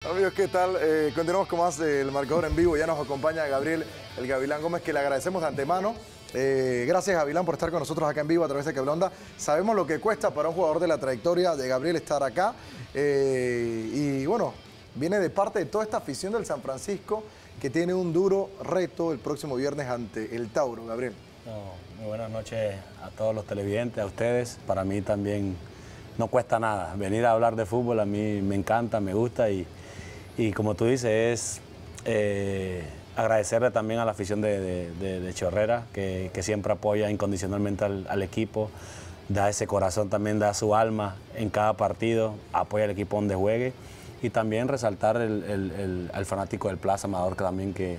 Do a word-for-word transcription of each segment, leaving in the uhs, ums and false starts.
Amigos, ¿qué tal? Eh, continuamos con más del marcador en vivo. Ya nos acompaña Gabriel el Gavilán Gómez, que le agradecemos de antemano. Eh, gracias, Gavilán, por estar con nosotros acá en vivo a través de Cable Onda. Sabemos lo que cuesta para un jugador de la trayectoria de Gabriel estar acá. Eh, y bueno, viene de parte de toda esta afición del San Francisco, que tiene un duro reto el próximo viernes ante el Tauro. Gabriel. No, muy buenas noches a todos los televidentes, a ustedes. Para mí también no cuesta nada. Venir a hablar de fútbol a mí me encanta, me gusta y, y como tú dices, es eh, agradecerle también a la afición de, de, de, de Chorrera, que, que siempre apoya incondicionalmente al, al equipo, da ese corazón, también da su alma en cada partido, apoya al equipo donde juegue y también resaltar el, el, el, al fanático del Plaza Amador, que también que,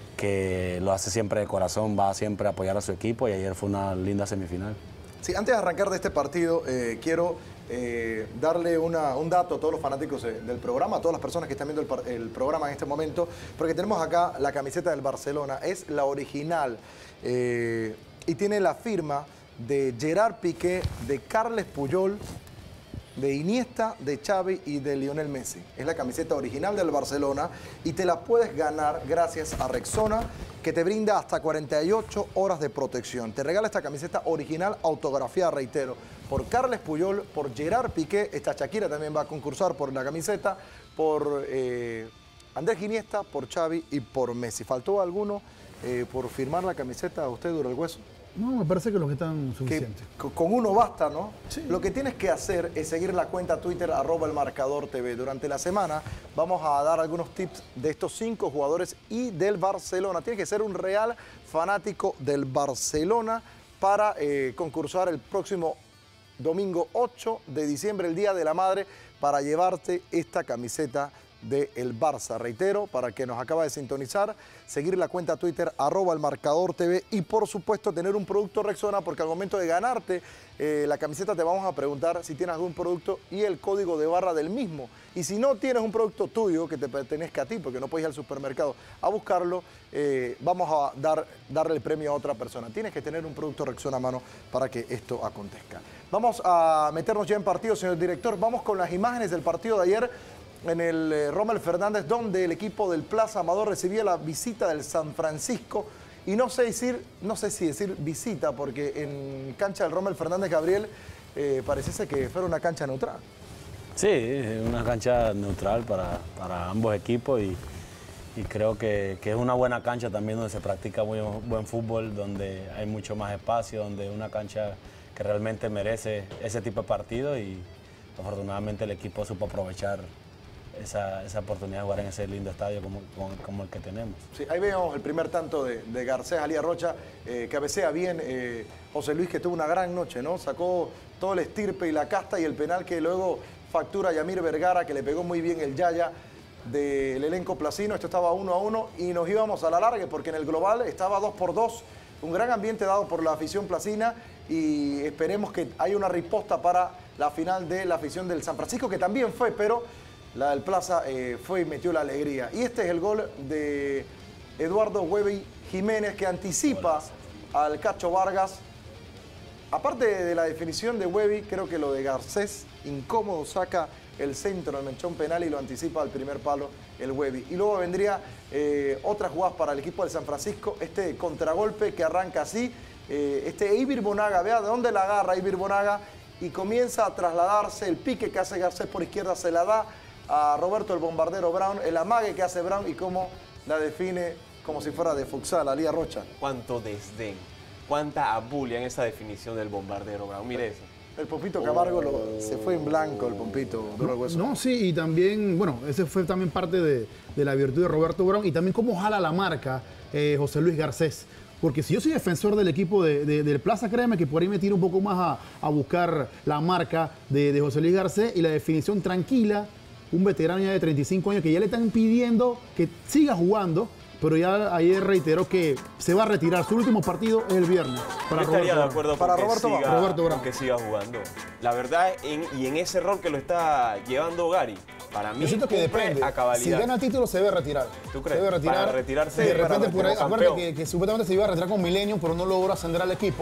que lo hace siempre de corazón, va siempre a apoyar a su equipo y ayer fue una linda semifinal. Sí, antes de arrancar de este partido, eh, quiero eh, darle una, un dato a todos los fanáticos eh, del programa, a todas las personas que están viendo el, el programa en este momento, porque tenemos acá la camiseta del Barcelona, es la original eh, y tiene la firma de Gerard Piqué, de Carles Puyol, de Iniesta, de Xavi y de Lionel Messi. Es la camiseta original del Barcelona y te la puedes ganar gracias a Rexona, que te brinda hasta cuarenta y ocho horas de protección. Te regala esta camiseta original autografiada, reitero, por Carles Puyol, por Gerard Piqué. Esta Shakira también va a concursar por la camiseta, por eh, Andrés Iniesta, por Xavi y por Messi. ¿Faltó alguno eh, por firmar la camiseta a usted, Duro el Hueso? No, me parece que los que están suficientes. Que con uno basta, ¿no? Sí. Lo que tienes que hacer es seguir la cuenta Twitter, arroba el marcador T V. Durante la semana vamos a dar algunos tips de estos cinco jugadores y del Barcelona. Tienes que ser un real fanático del Barcelona para eh, concursar el próximo domingo ocho de diciembre, el Día de la Madre, para llevarte esta camiseta del Barça. Reitero, para que nos acaba de sintonizar, seguir la cuenta Twitter, arroba el marcador T V y por supuesto tener un producto Rexona, porque al momento de ganarte eh, la camiseta te vamos a preguntar si tienes algún producto y el código de barra del mismo. Y si no tienes un producto tuyo que te pertenezca a ti, porque no puedes ir al supermercado a buscarlo, eh, vamos a dar, darle el premio a otra persona. Tienes que tener un producto Rexona a mano para que esto acontezca. Vamos a meternos ya en partido, señor director. Vamos con las imágenes del partido de ayer en el eh, Rommel Fernández, donde el equipo del Plaza Amador recibía la visita del San Francisco. Y no sé, decir, no sé si decir visita, porque en cancha del Rommel Fernández, Gabriel, eh, pareciese que fuera una cancha neutral. Sí, una cancha neutral para, para ambos equipos y, y creo que, que es una buena cancha también donde se practica muy buen fútbol, donde hay mucho más espacio, donde es una cancha que realmente merece ese tipo de partido y afortunadamente el equipo supo aprovechar Esa, esa oportunidad de jugar en ese lindo estadio como, como, como el que tenemos. Sí, ahí vemos el primer tanto de, de Garcés Alía Rocha, eh, cabecea bien eh, José Luis, que tuvo una gran noche, ¿no? Sacó todo el estirpe y la casta y el penal que luego factura Yamir Vergara, que le pegó muy bien el yaya del elenco placino. Esto estaba uno a uno y nos íbamos a la larga porque en el global estaba dos por dos. Un gran ambiente dado por la afición placina y esperemos que haya una riposta para la final de la afición del San Francisco, que también fue, pero la del Plaza eh, fue y metió la alegría. Y este es el gol de Eduardo Webby Jiménez, que anticipa al Cacho Vargas. Aparte de la definición de Webby, creo que lo de Garcés, incómodo, saca el centro del menchón penal y lo anticipa al primer palo el Webby. Y luego vendría eh, otras jugadas para el equipo del San Francisco. Este contragolpe que arranca así. Eh, este Eivir Bonaga, vea de dónde la agarra Eivir Bonaga y comienza a trasladarse. El pique que hace Garcés por izquierda se la da a Roberto el Bombardero Brown, el amague que hace Brown y cómo la define como si fuera de futsal, Alía Rocha. Cuánto desdén, cuánta abulia en esa definición del Bombardero Brown. Mire eso. El Pompito Camargo oh. lo, se fue en blanco, el Pompito. No, no, sí, y también, bueno, ese fue también parte de, de la virtud de Roberto Brown y también cómo jala la marca eh, José Luis Garcés. Porque si yo soy defensor del equipo de, de, del Plaza, créeme que por ahí me tiro un poco más a, a buscar la marca de, de José Luis Garcés y la definición tranquila. Un veterano ya de treinta y cinco años que ya le están pidiendo que siga jugando, pero ya ayer reiteró que se va a retirar. Su último partido es el viernes. Para Yo estaría Roberto de acuerdo para con, Roberto que siga, Roberto con que siga jugando. La verdad, en, y en ese rol que lo está llevando Gary, para mí yo siento que depende. A cabalidad. Si gana título se debe retirar. ¿Tú crees? Se debe retirar. Para retirarse. De repente para por ahí, acuérdate que, que supuestamente se iba a retirar con Millennium, pero no logró ascender al equipo.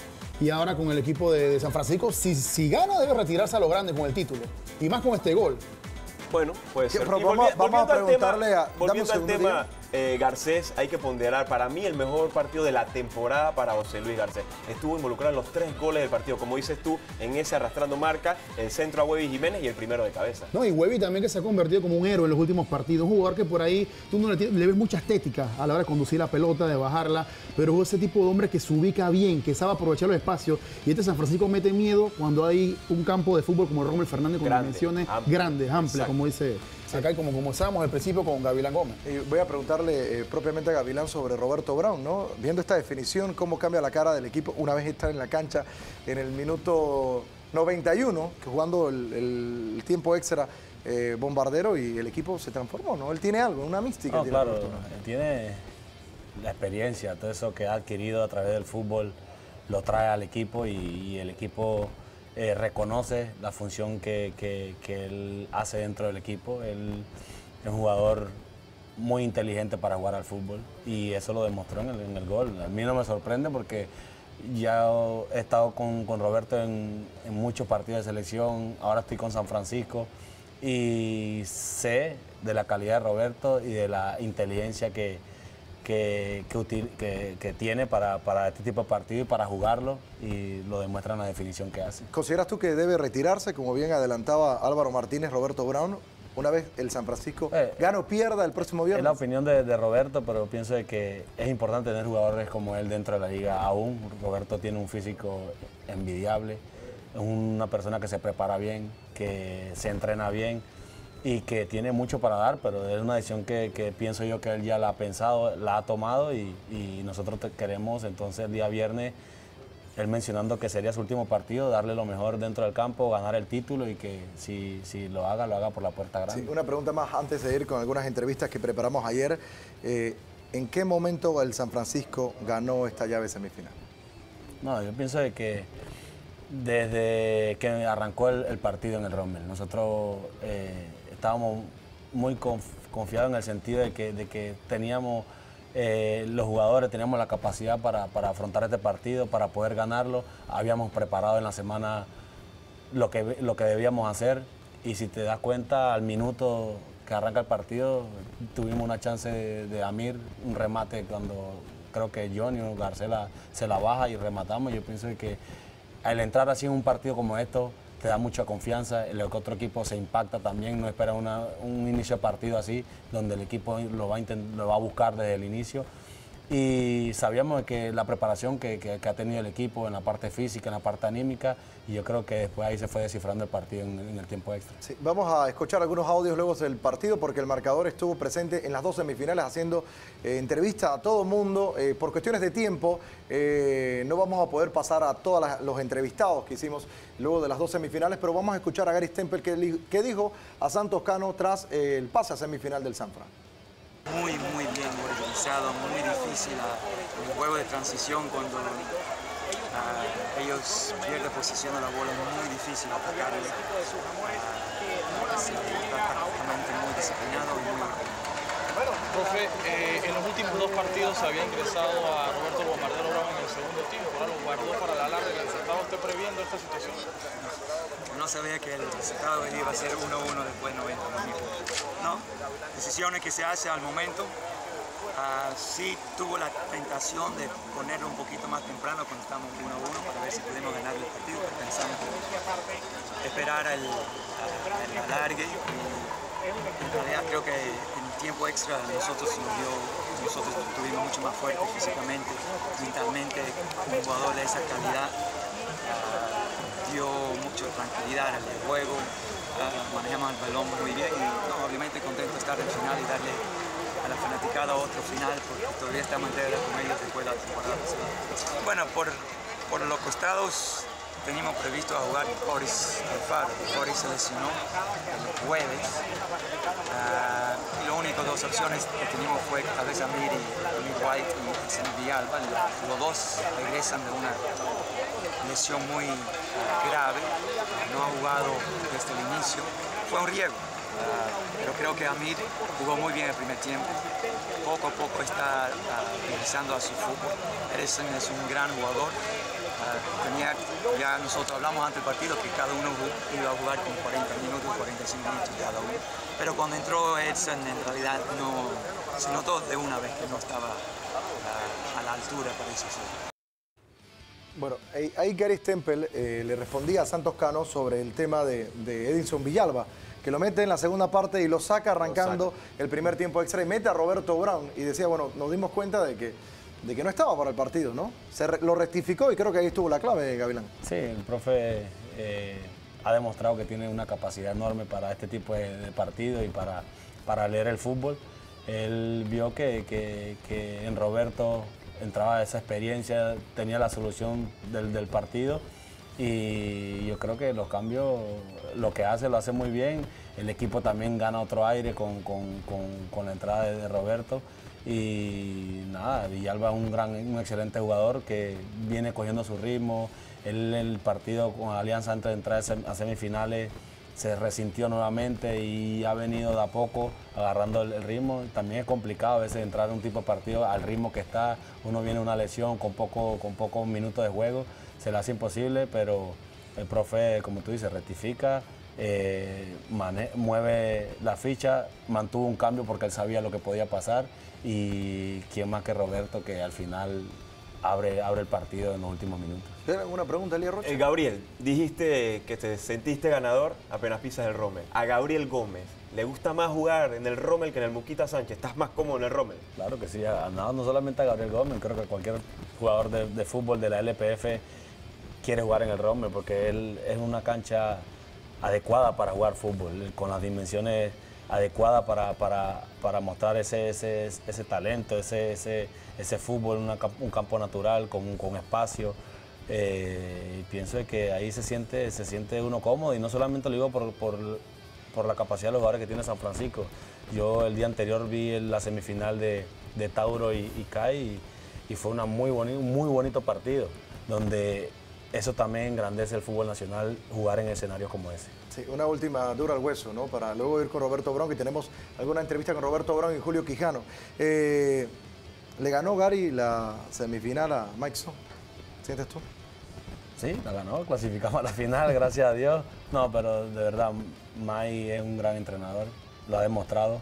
Y ahora con el equipo de, de San Francisco, si, si gana debe retirarse a lo grande con el título. Y más con este gol. Bueno, puede ser. Vamos, Y volvi- vamos a volviendo al preguntarle tema, a... dame un volviendo al segundo, tema Diego. eh, Garcés, hay que ponderar, para mí el mejor partido de la temporada para José Luis Garcés. Estuvo involucrado en los tres goles del partido, como dices tú, en ese arrastrando marca, el centro a Webby Jiménez y el primero de cabeza. No, y Webby también, que se ha convertido como un héroe en los últimos partidos. Un jugador que por ahí tú no le, tienes- le ves mucha estética a la hora de conducir la pelota, de bajarla, pero es ese tipo de hombre que se ubica bien, que sabe aprovechar los espacios. Y este San Francisco mete miedo cuando hay un campo de fútbol como el Rommel Fernández, con Grande, dimensiones amplio. grandes, amplias, Exacto. como dice acá, y como comenzábamos al principio con Gavilán Gómez. Y voy a preguntarle eh, propiamente a Gavilán sobre Roberto Brown, ¿no? Viendo esta definición, cómo cambia la cara del equipo una vez está en la cancha en el minuto noventa y uno, que jugando el, el tiempo extra eh, Bombardero, y el equipo se transformó, ¿no? Él tiene algo, una mística. No, tiene claro, Roberto Brown. él tiene la experiencia, todo eso que ha adquirido a través del fútbol lo trae al equipo y, y el equipo eh, reconoce la función que, que- que él hace dentro del equipo. Él es un jugador muy inteligente para jugar al fútbol y eso lo demostró en el, en el gol. A mí no me sorprende porque ya he estado con, con Roberto en, en muchos partidos de selección, ahora estoy con San Francisco y sé de la calidad de Roberto y de la inteligencia que, que, que, util- que- que tiene para, para este tipo de partidos y para jugarlo, y lo demuestra en la definición que hace. ¿Consideras tú que debe retirarse, como bien adelantaba Álvaro Martínez, Roberto Brown, una vez el San Francisco Eh, gana o pierda el próximo Es la viernes? opinión de, de Roberto, pero pienso de que es importante tener jugadores como él dentro de la liga aún. Roberto tiene un físico envidiable, es una persona que se prepara bien, que se entrena bien y que tiene mucho para dar, pero es una decisión que, que pienso yo que él ya la ha pensado, la ha tomado y, y nosotros te queremos entonces el día viernes, él mencionando que sería su último partido, darle lo mejor dentro del campo, ganar el título y que si, si lo haga, lo haga por la puerta grande. Sí, una pregunta más antes de ir con algunas entrevistas que preparamos ayer. Eh, ¿En qué momento el San Francisco ganó esta llave semifinal? No, yo pienso de que desde que arrancó el, el partido en el Rommel, nosotros eh, estábamos muy conf- confiados en el sentido de que, de que teníamos eh, los jugadores, teníamos la capacidad para, para afrontar este partido, para poder ganarlo. Habíamos preparado en la semana lo que, lo que debíamos hacer y si te das cuenta, al minuto que arranca el partido, tuvimos una chance de, de Amir, un remate cuando creo que Johnny o Garcela se la baja y rematamos. Yo pienso que al entrar así en un partido como esto, te da mucha confianza, el otro equipo se impacta también, no espera una, un inicio de partido así, donde el equipo lo va, a intent- lo va a buscar desde el inicio. Y sabíamos que la preparación que, que- que ha tenido el equipo en la parte física, en la parte anímica, y yo creo que después ahí se fue descifrando el partido en, en el tiempo extra. Sí, vamos a escuchar algunos audios luego del partido porque el marcador estuvo presente en las dos semifinales haciendo eh, entrevista a todo mundo. Eh, por cuestiones de tiempo eh, no vamos a poder pasar a todos las- los entrevistados que hicimos luego de las dos semifinales, pero vamos a escuchar a Gary Stempel que, li- que dijo a Santos Cano tras eh, el pase a semifinal del San Fran. Muy, muy bien organizado, muy difícil ah, el juego de transición cuando ah, ellos pierden posición de la bola, es muy difícil atacarle. Ah, sí, está prácticamente muy disciplinado y muy ordenado. Profe, eh, en los últimos dos partidos se había ingresado a Roberto Bombardero Brown en el segundo tiempo, ahora lo guardó para la larga. ¿Estaba usted previendo esta situación? No sabía que el resultado iba a ser uno uno después de noventa minutos. No, decisiones que se hacen al momento. Ah, sí tuvo la tentación de ponerlo un poquito más temprano cuando estamos uno a uno para ver si podemos ganar el partido, pero pensamos esperar al, al alargue. Y en realidad creo que en el tiempo extra nosotros nos dio, nosotros estuvimos mucho más fuertes físicamente, mentalmente, un jugador de esa calidad. Ah, dio mucha tranquilidad al juego, uh, manejamos el balón muy bien y no, obviamente contento de estar en final y darle a la fanaticada otro final porque todavía estamos en deuda con ellos después de la temporada pasada. Bueno, por, por los costados teníamos previsto a jugar Boris Alfaro. Boris se lesionó el jueves uh, y las únicas dos opciones que teníamos fue tal vez Amir y Amir White y Sen Villalba. Los dos regresan de una lesión muy uh, grave, no ha jugado desde el inicio, fue un riesgo, uh, pero creo que Amir jugó muy bien el primer tiempo, poco a poco está uh, regresando a su fútbol, Edison es un gran jugador, Uh, tenía, ya nosotros hablamos antes del partido que cada uno iba a jugar con cuarenta minutos, cuarenta y cinco minutos cada uno. Pero cuando entró Edson, en realidad no, se notó de una vez que no estaba uh, a la altura, parece ser. Bueno, ahí Gary Stempel eh, le respondía a Santos Cano sobre el tema de, de Edinson Villalba, que lo mete en la segunda parte y lo saca arrancando lo saca. el primer tiempo extra y mete a Roberto Brown. Y decía, bueno, nos dimos cuenta de que, de que no estaba para el partido, ¿no? Se re, lo rectificó y creo que ahí estuvo la clave, Gavilán. Sí, el profe eh, ha demostrado que tiene una capacidad enorme para este tipo de, de partido y para, para leer el fútbol. Él vio que, que, que en Roberto entraba esa experiencia, tenía la solución del, del partido y yo creo que los cambios, lo que hace, lo hace muy bien. El equipo también gana otro aire con, con, con, con la entrada de, de Roberto y nada, Villalba es un, gran, un excelente jugador que viene cogiendo su ritmo. Él el partido con Alianza antes de entrar a semifinales se resintió nuevamente y ha venido de a poco agarrando el, el ritmo. También es complicado a veces entrar en un tipo de partido al ritmo que está. Uno viene de una lesión con, poco, con pocos minutos de juego, se le hace imposible, pero el profe, como tú dices, rectifica, eh, mane mueve la ficha, mantuvo un cambio porque él sabía lo que podía pasar y quién más que Roberto, que al final Abre, abre el partido en los últimos minutos. ¿Tiene alguna pregunta, Elías Rocha? Eh, Gabriel, dijiste que te sentiste ganador apenas pisas el Rommel. A Gabriel Gómez, ¿le gusta más jugar en el Rommel que en el Muquita Sánchez? ¿Estás más cómodo en el Rommel? Claro que sí, no, no solamente a Gabriel Gómez, creo que cualquier jugador de, de fútbol de la L P F quiere jugar en el Rommel porque él es una cancha adecuada para jugar fútbol, con las dimensiones adecuada para, para, para mostrar ese, ese, ese talento, ese, ese, ese fútbol, una, un campo natural con, con espacio. Eh, y pienso que ahí se siente, se siente uno cómodo y no solamente lo digo por, por, por la capacidad de los jugadores que tiene San Francisco. Yo el día anterior vi la semifinal de, de Tauro y, y C A I y, y fue una muy boni, un muy bonito partido donde eso también engrandece el fútbol nacional, jugar en escenarios como ese. Sí, una última dura al hueso, ¿no? Para luego ir con Roberto Brown, que tenemos alguna entrevista con Roberto Brown y Julio Quijano. Eh, ¿Le ganó Gary la semifinal a Mike Son? ¿Sientes tú? Sí, la ganó, clasificamos a la final, gracias a Dios. No, pero de verdad, Mike es un gran entrenador, lo ha demostrado,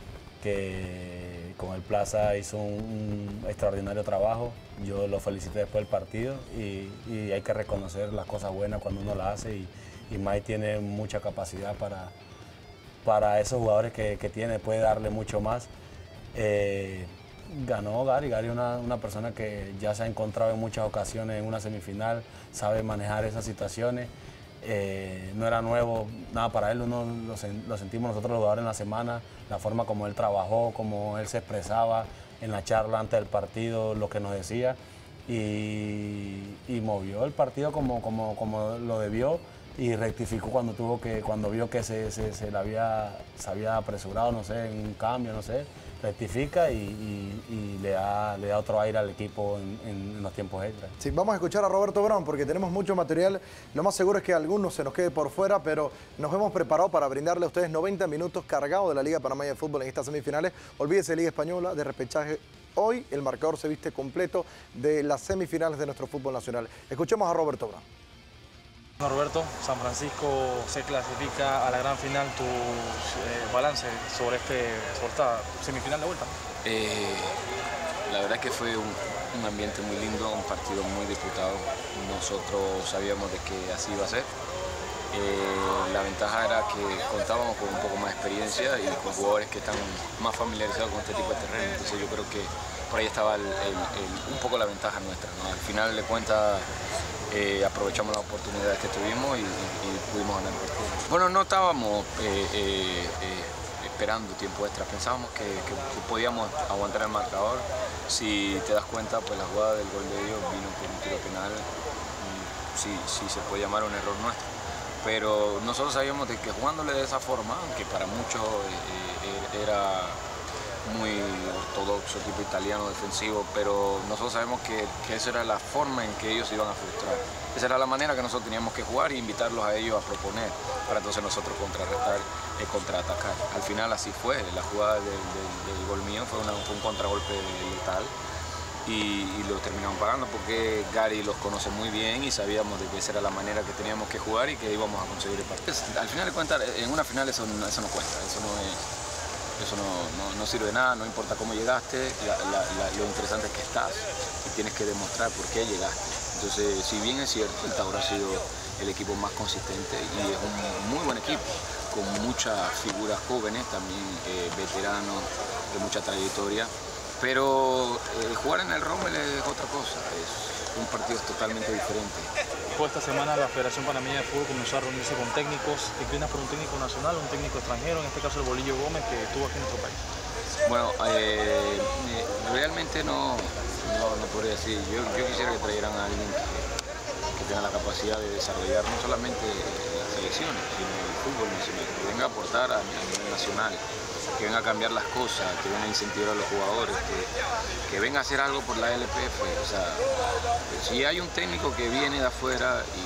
que con el Plaza hizo un, un extraordinario trabajo. Yo lo felicité después del partido y, y hay que reconocer las cosas buenas cuando uno las hace y, y Mike tiene mucha capacidad para, para esos jugadores que, que tiene, puede darle mucho más. Eh, ganó Gary, Gary es una, una persona que ya se ha encontrado en muchas ocasiones en una semifinal, sabe manejar esas situaciones. Eh, no era nuevo, nada para él, uno lo, lo sentimos nosotros los jugadores en la semana, la forma como él trabajó, como él se expresaba en la charla antes del partido, lo que nos decía y, y movió el partido como, como, como lo debió y rectificó cuando tuvo que, cuando vio que se, se, se, le había, se había apresurado, no sé, en un cambio, no sé, rectifica y, y, y le, da, le da otro aire al equipo en, en los tiempos extras. Sí, vamos a escuchar a Roberto Brown porque tenemos mucho material. Lo más seguro es que algunos se nos quede por fuera, pero nos hemos preparado para brindarle a ustedes noventa minutos cargados de la Liga Panameña de Fútbol en estas semifinales. Olvídese Liga Española de repechaje. Hoy el marcador se viste completo de las semifinales de nuestro fútbol nacional. Escuchemos a Roberto Brown. Bueno, Roberto, San Francisco se clasifica a la gran final. Tu eh, balance sobre, este, sobre esta semifinal de vuelta. Eh, la verdad que fue un, un ambiente muy lindo, un partido muy disputado. Nosotros sabíamos de que así iba a ser. Eh, la ventaja era que contábamos con un poco más de experiencia y con jugadores que están más familiarizados con este tipo de terreno. Entonces yo creo que por ahí estaba el, el, el, un poco la ventaja nuestra, ¿no? Al final de cuentas eh, aprovechamos las oportunidades que tuvimos y, y, y pudimos ganar el partido. Bueno, no estábamos eh, eh, eh, esperando tiempo extra, pensábamos que, que, que podíamos aguantar el marcador. Si te das cuenta, pues la jugada del gol de ellos vino por un tiro penal, sí, sí se puede llamar un error nuestro. Pero nosotros sabíamos de que jugándole de esa forma, aunque para muchos eh, era muy ortodoxo, tipo italiano defensivo, pero nosotros sabemos que, que esa era la forma en que ellos iban a frustrar. Esa era la manera que nosotros teníamos que jugar e invitarlos a ellos a proponer, para entonces nosotros contrarrestar y contraatacar. Al final así fue, la jugada del, del, del gol mío fue, una, fue un contragolpe letal y, y lo terminamos pagando porque Gary los conoce muy bien y sabíamos de que esa era la manera que teníamos que jugar y que íbamos a conseguir el partido. Al final de cuentas, en una final eso, eso no cuenta, eso no es... Eso no, no, no sirve de nada, no importa cómo llegaste, la, la, la, lo interesante es que estás y tienes que demostrar por qué llegaste. Entonces, si bien es cierto, el Tauro ha sido el equipo más consistente y es un muy buen equipo, con muchas figuras jóvenes, también eh, veteranos de mucha trayectoria, pero eh, jugar en el Rommel es otra cosa, es un partido totalmente diferente. Después de esta semana la Federación Panameña de Fútbol comenzó a reunirse con técnicos. ¿Te inclinas por un técnico nacional o un técnico extranjero? En este caso el Bolillo Gómez, que estuvo aquí en nuestro país. Bueno, eh, realmente no, no, no podría decir. Yo, yo quisiera que trajeran a alguien que, que tenga la capacidad de desarrollar no solamente las selecciones, sino el fútbol nacional, que venga a aportar a nivel nacional, que venga a cambiar las cosas, que venga a incentivar a los jugadores, que, que venga a hacer algo por la L P F. O sea, si hay un técnico que viene de afuera y, y,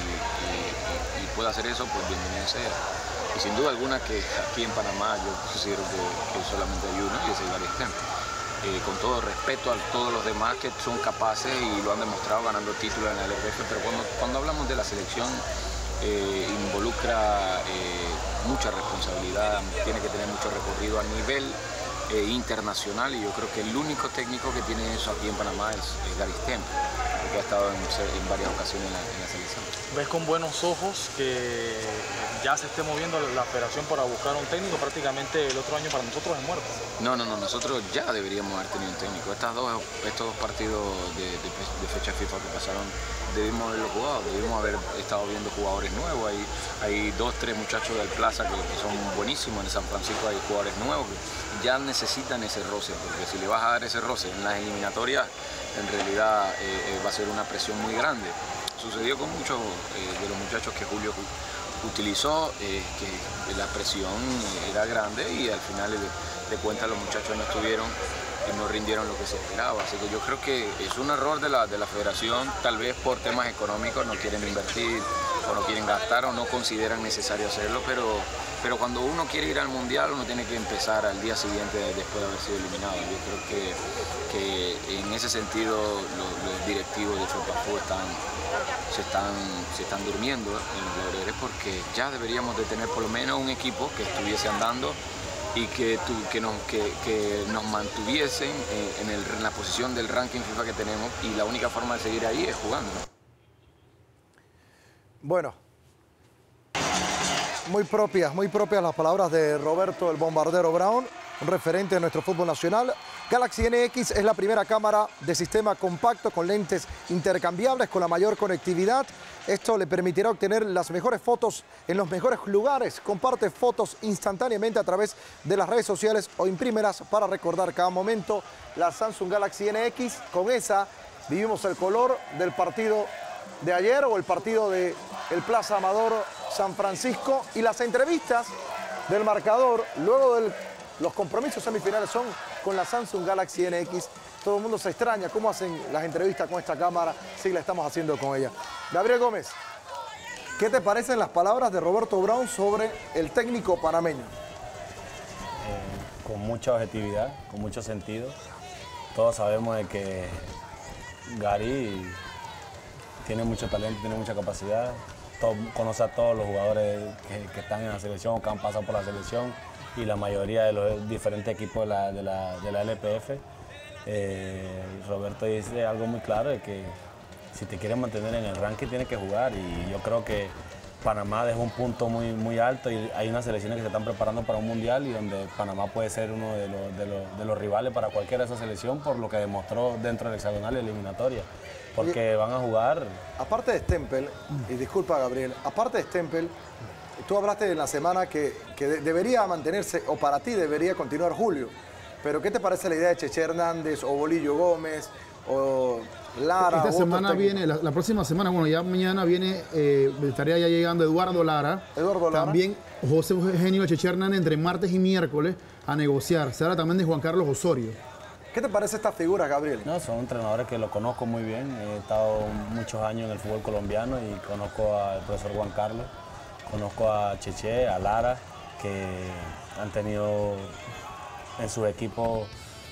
y, y puede hacer eso, pues bienvenido sea. Y sin duda alguna que aquí en Panamá yo considero que, que solamente hay uno y es el Gary Stemple. Eh, con todo respeto a todos los demás que son capaces y lo han demostrado ganando títulos en la L P F, pero cuando, cuando hablamos de la selección eh, involucra eh, mucha responsabilidad, tiene que tener mucho recorrido a nivel eh, internacional y yo creo que el único técnico que tiene eso aquí en Panamá es, es Gary Stemple, porque ha estado en, en varias ocasiones en la, en la selección. ¿Ves con buenos ojos que ya se esté moviendo la federación para buscar un técnico? Prácticamente el otro año para nosotros es muerto. No, no, no, nosotros ya deberíamos haber tenido un técnico. Estas dos, estos dos partidos de, de, de fecha FIFA que pasaron, debimos haberlo jugado, debimos haber estado viendo jugadores nuevos. Hay, hay dos, tres muchachos del Plaza que, que son buenísimos. En San Francisco hay jugadores nuevos que ya necesitan ese roce, porque si le vas a dar ese roce en las eliminatorias, en realidad eh, eh, va a ser una presión muy grande. Sucedió con muchos eh, de los muchachos que Julio utilizó, eh, que la presión era grande y al final de, de cuentas los muchachos no estuvieron y no rindieron lo que se esperaba. Así que yo creo que es un error de la, de la federación, tal vez por temas económicos no quieren invertir o no quieren gastar o no consideran necesario hacerlo, pero, pero cuando uno quiere ir al Mundial uno tiene que empezar al día siguiente después de haber sido eliminado. Yo creo que, que en ese sentido los, los directivos de FEPAFUT están, se, están, se están durmiendo en los laureles porque ya deberíamos de tener por lo menos un equipo que estuviese andando y que, tu, que, nos, que, que nos mantuviesen en, el, en la posición del ranking FIFA que tenemos y la única forma de seguir ahí es jugando. Bueno, muy propias, muy propias las palabras de Roberto el Bombardero Brown, un referente de nuestro fútbol nacional. Galaxy N X es la primera cámara de sistema compacto con lentes intercambiables con la mayor conectividad. Esto le permitirá obtener las mejores fotos en los mejores lugares. Comparte fotos instantáneamente a través de las redes sociales o imprímelas para recordar cada momento. La Samsung Galaxy N X, con esa vivimos el color del partido de ayer o el partido de el Plaza Amador San Francisco, y las entrevistas del marcador luego de los compromisos semifinales son con la Samsung Galaxy N X. Todo el mundo se extraña cómo hacen las entrevistas con esta cámara. Sí, la estamos haciendo con ella. Gabriel Gómez, ¿qué te parecen las palabras de Roberto Brown sobre el técnico panameño? Eh, con mucha objetividad, con mucho sentido. Todos sabemos de que Gary tiene mucho talento, tiene mucha capacidad. Todo, conoce a todos los jugadores que, que están en la selección o que han pasado por la selección y la mayoría de los diferentes equipos de la, de la, de la L P F. Eh, Roberto dice algo muy claro, de que si te quieres mantener en el ranking tienes que jugar, y yo creo que Panamá dejó un punto muy, muy alto y hay unas selecciones que se están preparando para un mundial y donde Panamá puede ser uno de los, de los, de los rivales para cualquiera de esas selecciones por lo que demostró dentro del hexagonal eliminatoria. Porque van a jugar... Aparte de Stemple, y disculpa Gabriel, aparte de Stemple, tú hablaste en la semana que, que de, debería mantenerse, o para ti debería continuar Julio. Pero ¿qué te parece la idea de Cheche Hernández, o Bolillo Gómez, o Lara? Esta semana viene, la, la próxima semana, bueno, ya mañana viene, eh, estaría ya llegando Eduardo Lara. Eduardo Lara. También José Eugenio Cheche Hernández entre martes y miércoles a negociar. Se habla también de Juan Carlos Osorio. ¿Qué te parece esta figura, Gabriel? No, son entrenadores que lo conozco muy bien. He estado muchos años en el fútbol colombiano y conozco al profesor Juan Carlos, conozco a Cheche, a Lara, que han tenido en su equipo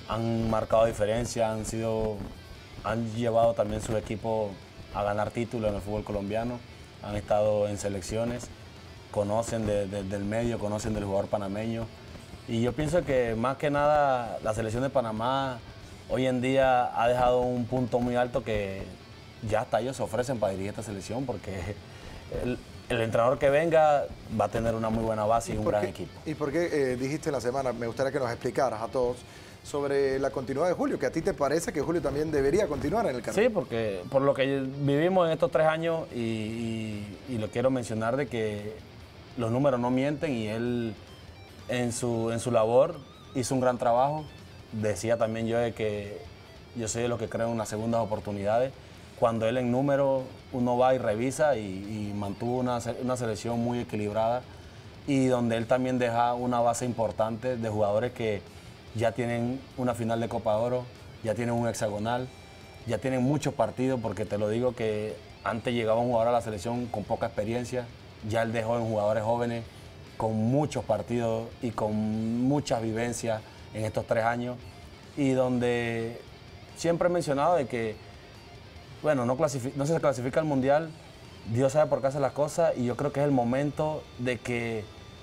han marcado diferencia, han sido, han llevado también su equipo a ganar títulos en el fútbol colombiano, han estado en selecciones, conocen de, de, del medio, conocen del jugador panameño. Y yo pienso que más que nada la selección de Panamá hoy en día ha dejado un punto muy alto que ya hasta ellos se ofrecen para dirigir esta selección, porque el, el entrenador que venga va a tener una muy buena base y, y un gran qué, equipo. ¿Y por qué eh, dijiste en la semana, me gustaría que nos explicaras a todos, sobre la continuidad de Julio, que a ti te parece que Julio también debería continuar en el camino? Sí, porque por lo que vivimos en estos tres años, y, y, y lo quiero mencionar, de que los números no mienten, y él en su, en su labor hizo un gran trabajo. Decía también yo de que yo soy de los que creo en unas segundas oportunidades. Cuando él en número uno va y revisa, y, y mantuvo una, una selección muy equilibrada, y donde él también deja una base importante de jugadores que ya tienen una final de Copa de Oro, ya tienen un hexagonal, ya tienen muchos partidos, porque te lo digo que antes llegaba un jugador a la selección con poca experiencia, ya él dejó en jugadores jóvenes con muchos partidos y con muchas vivencias en estos tres años, y donde siempre he mencionado de que, bueno, no, no se clasifica al Mundial, Dios sabe por qué hace las cosas, y yo creo que es el momento de que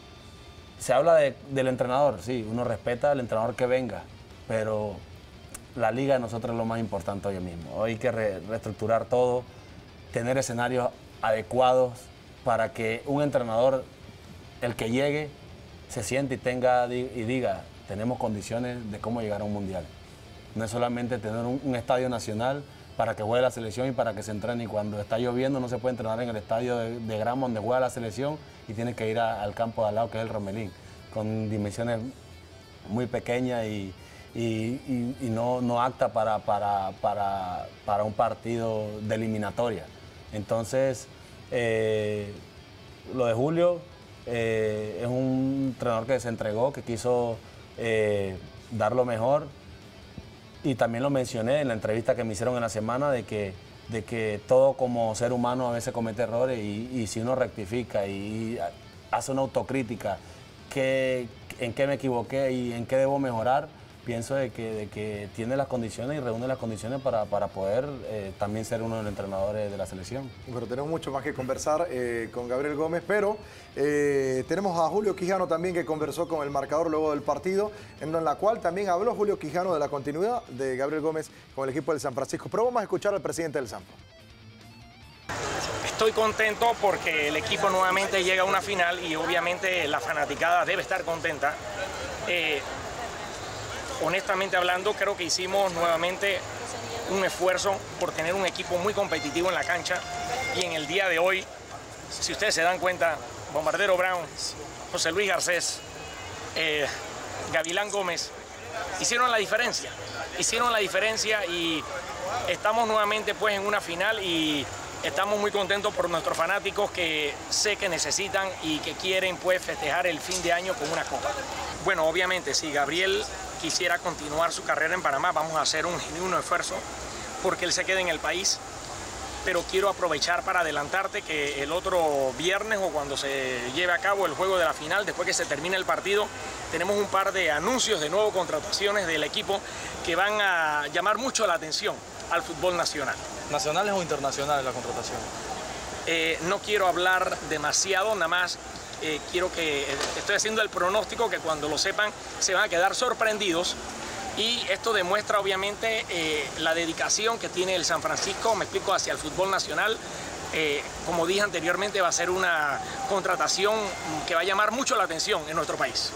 se habla de, del entrenador, sí, uno respeta al entrenador que venga, pero la liga de nosotros es lo más importante hoy mismo. Hoy hay que re, reestructurar todo, tener escenarios adecuados para que un entrenador, el que llegue, se siente y tenga y diga, tenemos condiciones de cómo llegar a un mundial. No es solamente tener un, un estadio nacional para que juegue la selección y para que se entrene, y cuando está lloviendo no se puede entrenar en el estadio de, de grama donde juega la selección, y tiene que ir a, al campo de al lado, que es el Romelín, con dimensiones muy pequeñas y, y, y, y no, no apta para, para, para, para un partido de eliminatoria. Entonces, eh, lo de Julio eh, es un entrenador que se entregó, que quiso eh, dar lo mejor. Y también lo mencioné en la entrevista que me hicieron en la semana, de que, de que todo como ser humano a veces comete errores, y, y si uno rectifica y hace una autocrítica, que, en qué me equivoqué y en qué debo mejorar, pienso de que, de que tiene las condiciones y reúne las condiciones para, para poder eh, también ser uno de los entrenadores de la selección. Pero tenemos mucho más que conversar eh, con Gabriel Gómez, pero eh, tenemos a Julio Quijano también, que conversó con el marcador luego del partido, en la cual también habló Julio Quijano de la continuidad de Gabriel Gómez con el equipo del San Francisco. Pero vamos a escuchar al presidente del Sanfa. Estoy contento porque el equipo nuevamente llega a una final, y obviamente la fanaticada debe estar contenta. Eh, honestamente hablando, creo que hicimos nuevamente un esfuerzo por tener un equipo muy competitivo en la cancha, y en el día de hoy, si ustedes se dan cuenta, Bombardero Brown, José Luis Garcés, eh, Gavilán Gómez, hicieron la diferencia, hicieron la diferencia y estamos nuevamente pues en una final, y estamos muy contentos por nuestros fanáticos, que sé que necesitan y que quieren pues festejar el fin de año con una copa. Bueno, obviamente si Gabriel quisiera continuar su carrera en Panamá, vamos a hacer un genuino esfuerzo porque él se quede en el país, pero quiero aprovechar para adelantarte que el otro viernes, o cuando se lleve a cabo el juego de la final, después que se termine el partido, tenemos un par de anuncios de nuevas contrataciones del equipo que van a llamar mucho la atención al fútbol nacional. ¿Nacionales o internacionales la contratación? Eh, no quiero hablar demasiado, nada más eh, quiero que, estoy haciendo el pronóstico que cuando lo sepan se van a quedar sorprendidos, y esto demuestra obviamente eh, la dedicación que tiene el San Francisco, me explico, hacia el fútbol nacional. Eh, como dije anteriormente, va a ser una contratación que va a llamar mucho la atención en nuestro país.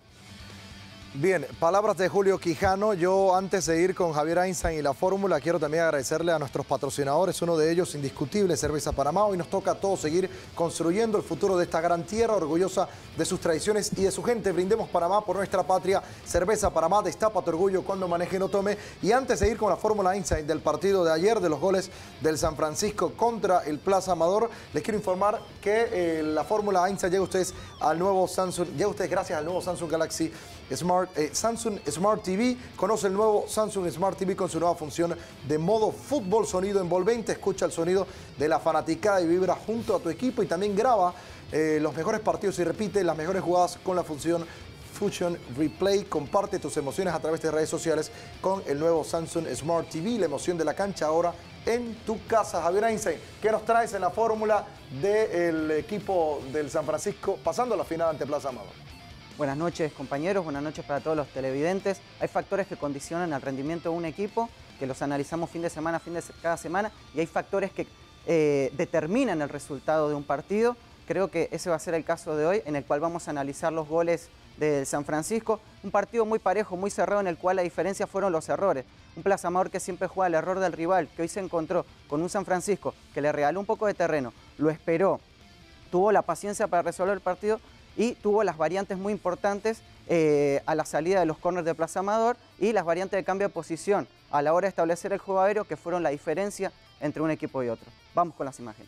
Bien, palabras de Julio Quijano. Yo, antes de ir con Javier Einstein y la fórmula, quiero también agradecerle a nuestros patrocinadores, uno de ellos indiscutible, Cerveza Panamá. Hoy nos toca a todos seguir construyendo el futuro de esta gran tierra, orgullosa de sus tradiciones y de su gente. Brindemos Panamá por nuestra patria. Cerveza Panamá, destapa tu orgullo cuando maneje, no tome. Y antes de ir con la fórmula Einstein del partido de ayer, de los goles del San Francisco contra el Plaza Amador, les quiero informar que eh, la fórmula Einstein llega a ustedes al nuevo Samsung, llega a ustedes gracias al nuevo Samsung Galaxy Smart, eh, Samsung Smart T V. Conoce el nuevo Samsung Smart T V con su nueva función de modo fútbol, sonido envolvente. Escucha el sonido de la fanaticada y vibra junto a tu equipo, y también graba eh, los mejores partidos y repite las mejores jugadas con la función Fusion Replay. Comparte tus emociones a través de redes sociales con el nuevo Samsung Smart T V. La emoción de la cancha ahora en tu casa. Javier Einstein, ¿qué nos traes en la fórmula del equipo del San Francisco pasando a la final ante Plaza Amador? Buenas noches, compañeros. Buenas noches para todos los televidentes. Hay factores que condicionan el rendimiento de un equipo, que los analizamos fin de semana, fin de cada semana, y hay factores que eh, determinan el resultado de un partido. Creo que ese va a ser el caso de hoy, en el cual vamos a analizar los goles del San Francisco. Un partido muy parejo, muy cerrado, en el cual la diferencia fueron los errores. Un Plaza Amador que siempre juega al error del rival, que hoy se encontró con un San Francisco que le regaló un poco de terreno, lo esperó, tuvo la paciencia para resolver el partido y tuvo las variantes muy importantes eh, a la salida de los córneres de Plaza Amador y las variantes de cambio de posición a la hora de establecer el juego aéreo, que fueron la diferencia entre un equipo y otro. Vamos con las imágenes.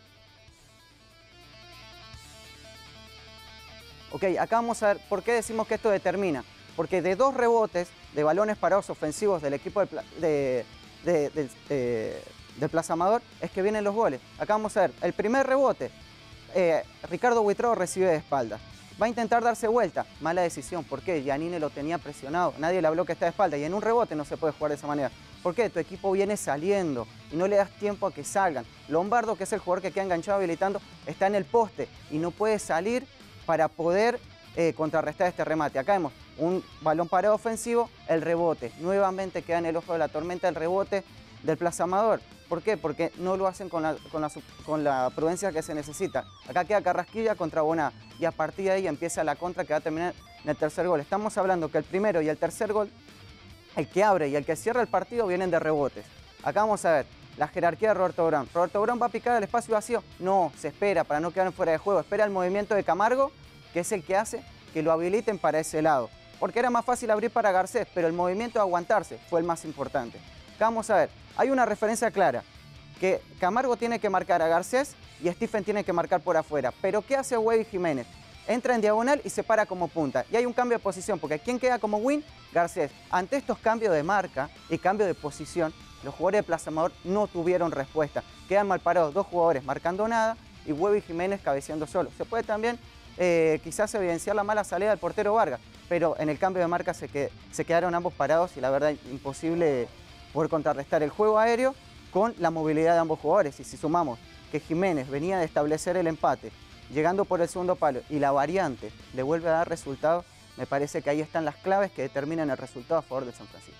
Ok, acá vamos a ver por qué decimos que esto determina. Porque de dos rebotes de balones parados ofensivos del equipo de, de, de, de, de, de Plaza Amador es que vienen los goles. Acá vamos a ver, el primer rebote, eh, Ricardo Buitrago recibe de espalda. Va a intentar darse vuelta, mala decisión. ¿Por qué? Giannini lo tenía presionado, nadie le habló que está de espalda y en un rebote no se puede jugar de esa manera. ¿Por qué? Tu equipo viene saliendo y no le das tiempo a que salgan. Lombardo, que es el jugador que queda enganchado habilitando, está en el poste y no puede salir para poder eh, contrarrestar este remate. Acá vemos un balón parado ofensivo, el rebote. Nuevamente queda en el ojo de la tormenta el rebote del Plaza Amador. ¿Por qué? Porque no lo hacen con la, con la, con la prudencia que se necesita. Acá queda Carrasquilla contra Boná y a partir de ahí empieza la contra que va a terminar en el tercer gol. Estamos hablando que el primero y el tercer gol, el que abre y el que cierra el partido, vienen de rebotes. Acá vamos a ver la jerarquía de Roberto Brown. ¿Roberto Brown va a picar el espacio vacío? No, se espera para no quedar fuera de juego. Espera el movimiento de Camargo, que es el que hace que lo habiliten para ese lado. Porque era más fácil abrir para Garcés, pero el movimiento de aguantarse fue el más importante. Acá vamos a ver, hay una referencia clara, que Camargo tiene que marcar a Garcés y Stephen tiene que marcar por afuera. Pero ¿qué hace Wavy Jiménez? Entra en diagonal y se para como punta. Y hay un cambio de posición, porque ¿quién queda como win? Garcés. Ante estos cambios de marca y cambio de posición, los jugadores de Plaza Amador no tuvieron respuesta. Quedan mal parados dos jugadores marcando nada y Wavy Jiménez cabeceando solo. Se puede también eh, quizás evidenciar la mala salida del portero Vargas, pero en el cambio de marca se, que, se quedaron ambos parados y la verdad imposible poder contrarrestar el juego aéreo con la movilidad de ambos jugadores. Y si sumamos que Jiménez venía de establecer el empate, llegando por el segundo palo y la variante le vuelve a dar resultado, me parece que ahí están las claves que determinan el resultado a favor de San Francisco.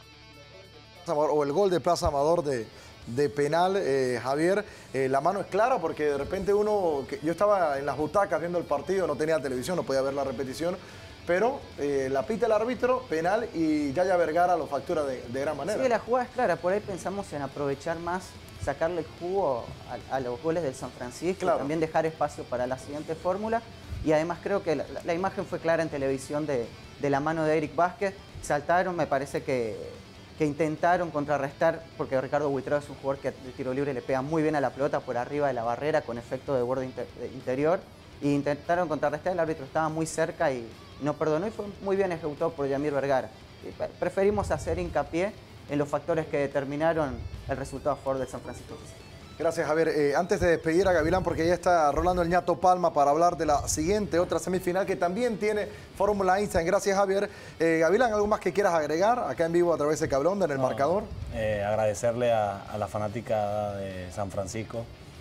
O el gol de Plaza Amador de, de penal, eh, Javier, eh, la mano es clara porque de repente uno, que yo estaba en las butacas viendo el partido, no tenía televisión, no podía ver la repetición, pero eh, la pita el árbitro, penal, y Yaya Vergara lo factura de, de gran manera. Sí, la jugada es clara, por ahí pensamos en aprovechar más, sacarle el jugo a, a los goles del San Francisco, claro. También dejar espacio para la siguiente fórmula, y además creo que la, la imagen fue clara en televisión de, de la mano de Eric Vázquez. Saltaron, me parece que que intentaron contrarrestar, porque Ricardo Buitrago es un jugador que de tiro libre le pega muy bien a la pelota por arriba de la barrera con efecto de borde inter de interior, y intentaron contrarrestar, el árbitro estaba muy cerca y no perdonó y fue muy bien ejecutado por Yamir Vergara. Y preferimos hacer hincapié en los factores que determinaron el resultado a favor del San Francisco. Gracias, Javier. Eh, antes de despedir a Gavilán, porque ya está Rolando el Ñato Palma para hablar de la siguiente, otra semifinal que también tiene Fórmula Einstein. Gracias, Javier. Eh, Gavilán, ¿algo más que quieras agregar acá en vivo a través de Cablonda en el no, marcador? Eh, agradecerle a, a la fanática de San Francisco,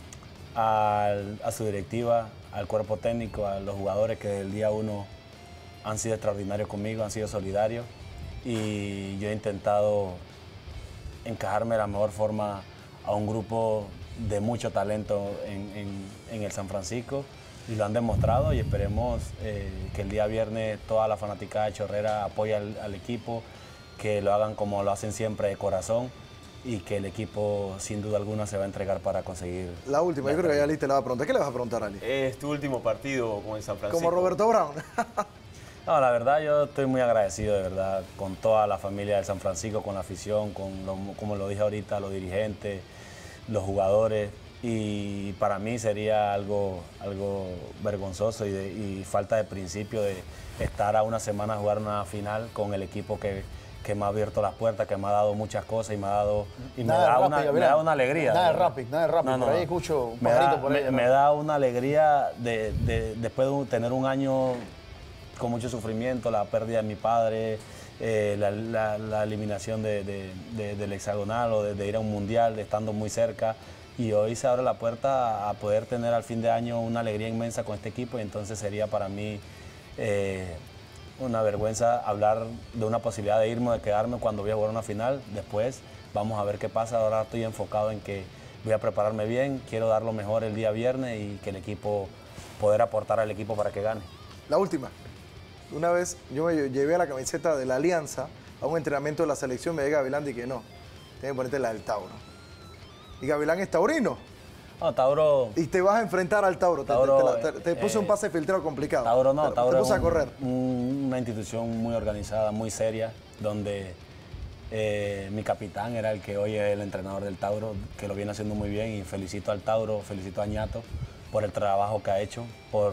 al, a su directiva, al cuerpo técnico, a los jugadores que desde el día uno han sido extraordinarios conmigo, han sido solidarios, y yo he intentado encajarme de la mejor forma a un grupo de mucho talento en, en, en el San Francisco, y lo han demostrado, y esperemos eh, que el día viernes toda la fanaticada de Chorrera apoye al, al equipo, que lo hagan como lo hacen siempre de corazón, y que el equipo sin duda alguna se va a entregar para conseguir... La última, yo creo que ya Ali te la va a preguntar. ¿Qué le vas a preguntar, Ali? Es tu último partido con el San Francisco. Como Roberto Brown. No, la verdad yo estoy muy agradecido, de verdad, con toda la familia del San Francisco, con la afición, con lo, como lo dije ahorita, los dirigentes, los jugadores, y para mí sería algo, algo vergonzoso y, de, y falta de principio de estar a una semana a jugar una final con el equipo que, que me ha abierto las puertas, que me ha dado muchas cosas y me ha dado, y me da, rápido, una, me da una alegría. Nada de rápido, nada de rápido, no, no, por ahí escucho un me pajarito da, por ahí. Me, ¿no? me da una alegría de, de, después de tener un año con mucho sufrimiento, la pérdida de mi padre, eh, la, la, la eliminación de, de, de, del hexagonal o de, de ir a un mundial, de estando muy cerca. Y hoy se abre la puerta a poder tener al fin de año una alegría inmensa con este equipo, y entonces sería para mí eh, una vergüenza hablar de una posibilidad de irme o de quedarme cuando voy a jugar una final. Después vamos a ver qué pasa. Ahora estoy enfocado en que voy a prepararme bien, quiero dar lo mejor el día viernes y que el equipo, poder aportar al equipo para que gane. La última. Una vez yo me llevé a la camiseta de la Alianza a un entrenamiento de la selección, me llega Gavilán y que no, tienes que ponerte la del Tauro. Y Gavilán es taurino. No, Tauro... Y te vas a enfrentar al Tauro. Tauro te, te, te, te puse eh, un pase filtrado complicado. Tauro no, te, Tauro te puse es a correr. Un, una institución muy organizada, muy seria, donde eh, mi capitán era el que hoy es el entrenador del Tauro, que lo viene haciendo muy bien, y felicito al Tauro, felicito a Ñato por el trabajo que ha hecho, por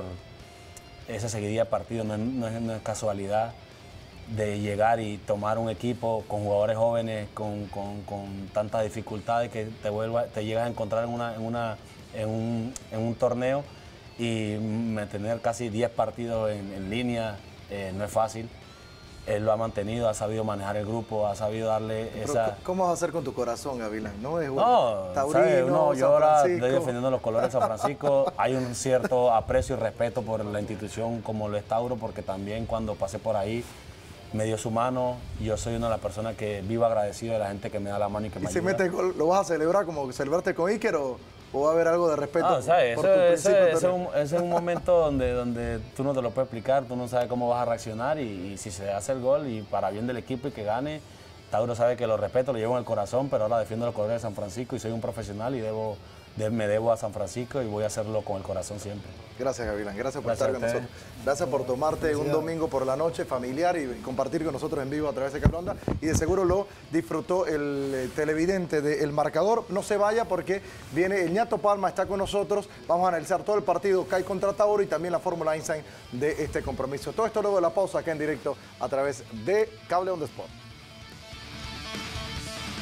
esa seguidilla de partidos. No, no, es, no es casualidad de llegar y tomar un equipo con jugadores jóvenes, con, con, con tantas dificultades que te, vuelva, te llegas a encontrar en, una, en, una, en, un, en un torneo, y tener casi diez partidos en, en línea eh, no es fácil. Él lo ha mantenido, ha sabido manejar el grupo, ha sabido darle Pero esa... ¿cómo vas a hacer con tu corazón, Gavilán? No, es no, taurino, ¿sabes? No, yo San ahora Francisco. estoy defendiendo los colores de San Francisco. Hay un cierto aprecio y respeto por la institución como lo es Tauro, porque también cuando pasé por ahí me dio su mano. Yo soy una de las personas que vivo agradecido de la gente que me da la mano y que me ¿Y ayuda. si mete gol, lo vas a celebrar como celebrarte con Iker o, o va a haber algo de respeto? Ah, ¿sabes? Por Eso, tu eso, principio eso, es un, eso es un momento donde, donde tú no te lo puedes explicar, tú no sabes cómo vas a reaccionar, y, y si se hace el gol y para bien del equipo y que gane, Tauro sabe que lo respeto, lo llevo en el corazón, pero ahora defiendo los colores de San Francisco y soy un profesional y debo, de, me debo a San Francisco y voy a hacerlo con el corazón siempre. Gracias, Gavilán. Gracias por Gracias estar con nosotros. Gracias por tomarte un domingo por la noche familiar y compartir con nosotros en vivo a través de Cable Onda. Y de seguro lo disfrutó el eh, televidente de El Marcador. No se vaya porque viene el Ñato Palma, está con nosotros. Vamos a analizar todo el partido C A I contra Tauro y también la Fórmula Einstein de este compromiso. Todo esto luego de la pausa acá en directo a través de Cable Onda Sport.